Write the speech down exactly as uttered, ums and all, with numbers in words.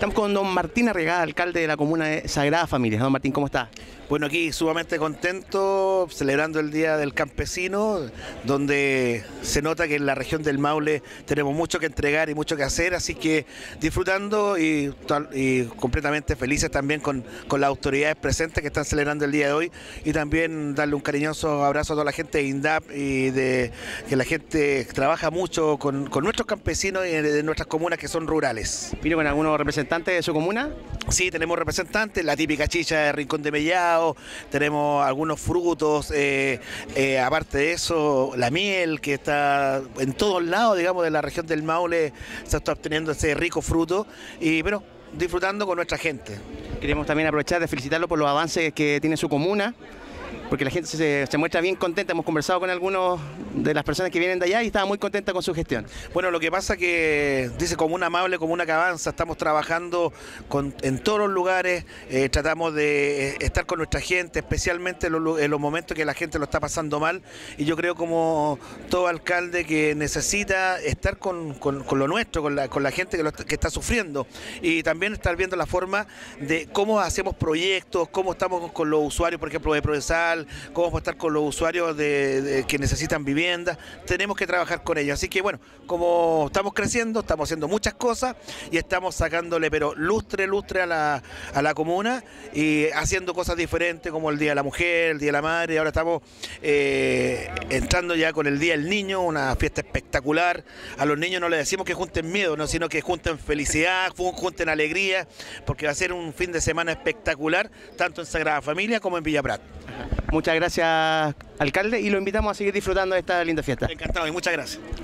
Estamos con don Martín Arriagada, alcalde de la comuna de Sagrada Familia. Don Martín, ¿cómo está? Bueno, aquí sumamente contento, celebrando el Día del Campesino, donde se nota que en la región del Maule tenemos mucho que entregar y mucho que hacer, así que disfrutando y, y completamente felices también con, con las autoridades presentes que están celebrando el día de hoy, y también darle un cariñoso abrazo a toda la gente de INDAP y de que la gente trabaja mucho con, con nuestros campesinos y de, de nuestras comunas que son rurales. ¿Vino con algunos representantes de su comuna? Sí, tenemos representantes, la típica chicha de Rincón de Mellao, tenemos algunos frutos, eh, eh, aparte de eso, la miel que está en todos lados, digamos, de la región del Maule, se está obteniendo ese rico fruto, y bueno, disfrutando con nuestra gente. Queremos también aprovechar de felicitarlo por los avances que tiene su comuna, porque la gente se, se muestra bien contenta. Hemos conversado con algunos de las personas que vienen de allá y estaban muy contentas con su gestión. Bueno, lo que pasa que dice comuna amable, comuna que avanza, estamos trabajando con, en todos los lugares, eh, tratamos de estar con nuestra gente, especialmente en los, en los momentos que la gente lo está pasando mal, y yo creo como todo alcalde que necesita estar con, con, con lo nuestro, con la, con la gente que, lo, que está sufriendo, y también estar viendo la forma de cómo hacemos proyectos, cómo estamos con los usuarios, por ejemplo, de Prodesal, cómo vamos a estar con los usuarios de, de, que necesitan vivienda. Tenemos que trabajar con ellos, así que bueno, como estamos creciendo, estamos haciendo muchas cosas y estamos sacándole pero lustre, lustre a la, a la comuna, y haciendo cosas diferentes como el Día de la Mujer, el Día de la Madre, y ahora estamos eh, entrando ya con el Día del Niño, una fiesta espectacular. A los niños no les decimos que junten miedo, no, sino que junten felicidad, junten alegría, porque va a ser un fin de semana espectacular, tanto en Sagrada Familia como en Villa Prat. Muchas gracias, alcalde, y lo invitamos a seguir disfrutando de esta linda fiesta. Encantado y muchas gracias.